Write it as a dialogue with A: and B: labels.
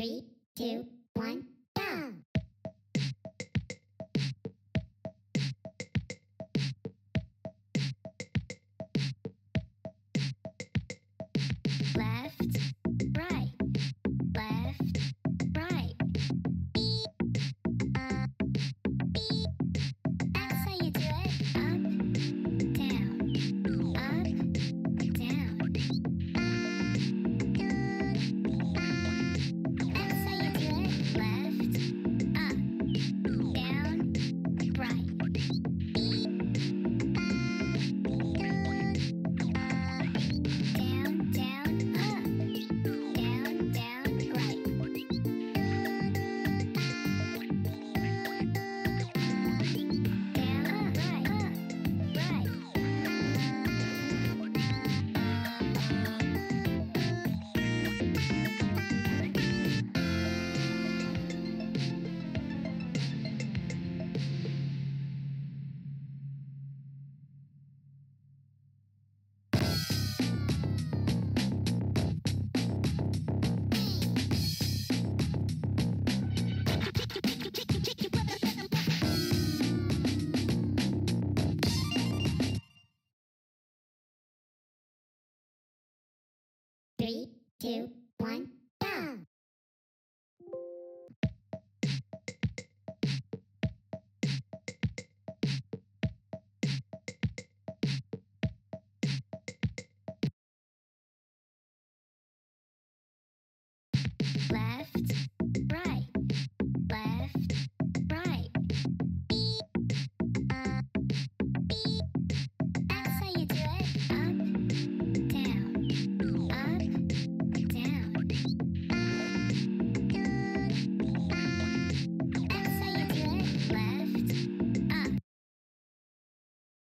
A: 3, 2, 1, go! Left, right, left, right. That's how you do it. Up, down, up, down. That's how you do it. Left, up, down, right. Down, down, up. Down, down, right. Down, up, right, right. Three, two, one.